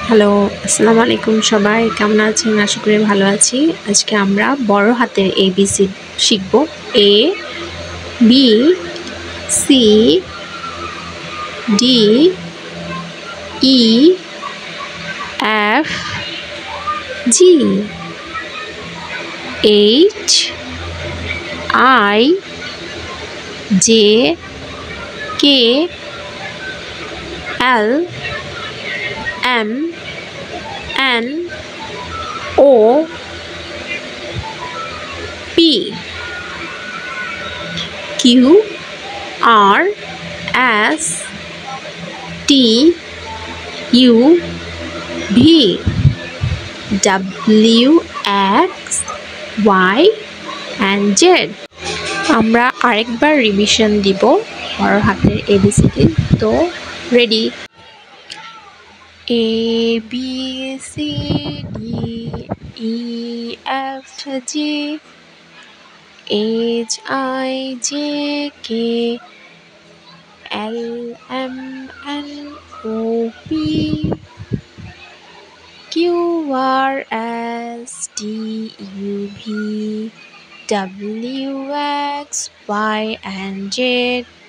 Hello, আসসালামু আলাইকুম সবাই কেমন আছেন? আশা করি ভালো আছি। আজকে আমরা বড় হাতের ABC শিখব। A B C D E F G H I J K L M N O P Q R S T U V W X Y and Z। আমরা আরেকবার রিভিশন দিব বড় হাতের ABCD। তো ready? A B C D E F G H I J K L M N O P Q R S T U V W X Y and Z।